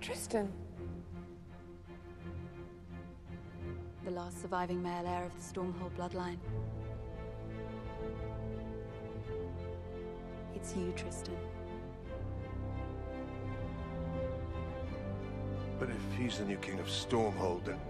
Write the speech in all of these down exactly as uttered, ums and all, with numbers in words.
Tristan. The last surviving male heir of the Stormhold bloodline. It's you, Tristan. But if he's the new king of Stormhold, then...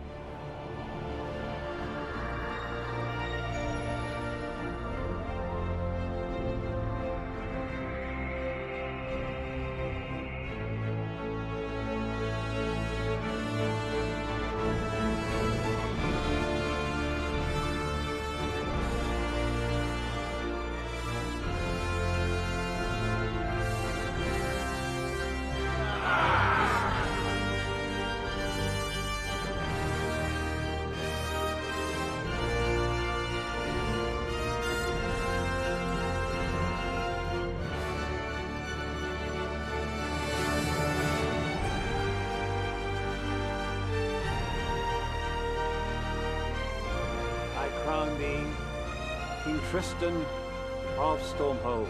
Crown thee King Tristan of Stormhold.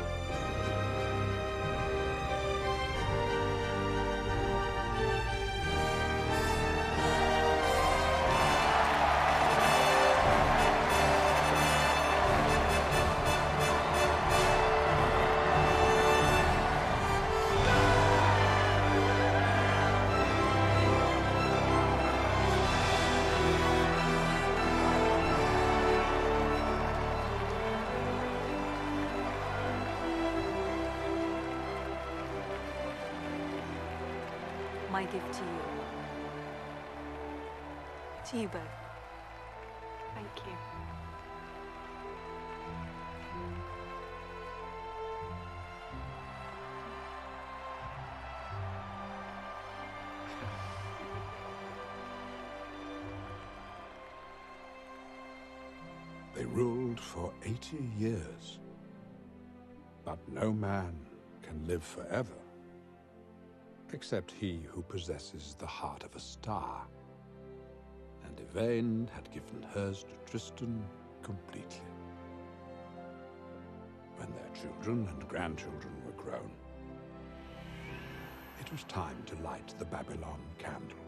My gift to you. To you both. Thank you. They ruled for eighty years. But no man can live forever, except he who possesses the heart of a star. And Yvain had given hers to Tristan completely. When their children and grandchildren were grown, it was time to light the Babylon candle.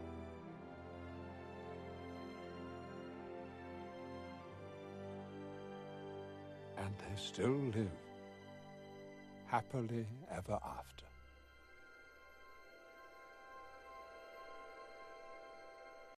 And they still live happily ever after.